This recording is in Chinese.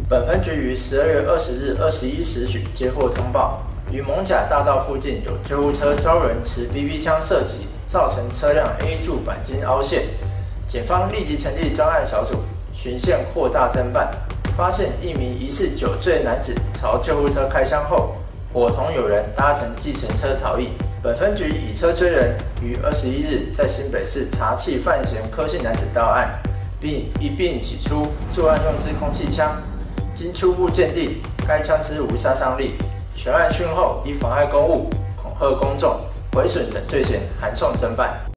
本分局于12月20日21时许接获通报，于艋舺大道附近有救护车遭人持 BB 枪射击，造成车辆 A 柱钣金凹陷。警方立即成立专案小组，循线扩大侦办，发现一名疑似酒醉男子朝救护车开枪后，伙同友人搭乘计程车逃逸。本分局以车追人，于21日在新北市查缉范闲柯姓男子到案，并一并起出作案用之空气枪。经初步鉴定，该枪支无杀伤力。全案讯后，以妨碍公务、恐吓公众、毁损等罪嫌函送侦办。